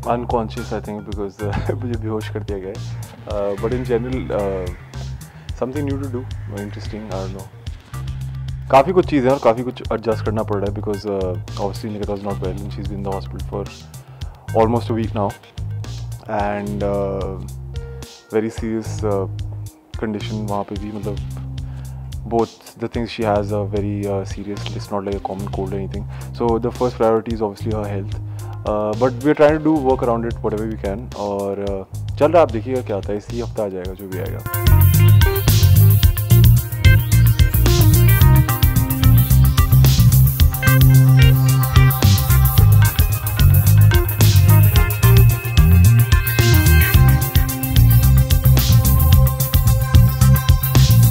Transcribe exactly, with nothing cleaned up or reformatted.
unconscious I think because uh, मुझे बेहोश कर दिया गया है, but in general uh, something new to do, interesting, I don't know. काफ़ी कुछ चीज़ें और काफ़ी कुछ adjust करना पड़ रहा है because uh, obviously Nikita was not well and she's been in the hospital for almost a week now and uh, very serious uh, condition वहाँ पे भी, मतलब both the things she has are very uh, serious. It's not like a common cold or anything. So the first priority is obviously her health. Uh, but we are trying to do work around it whatever we can. और uh, चल रहा है, आप देखिएगा क्या होता है, इसी हफ्ता आ जाएगा जो भी आएगा.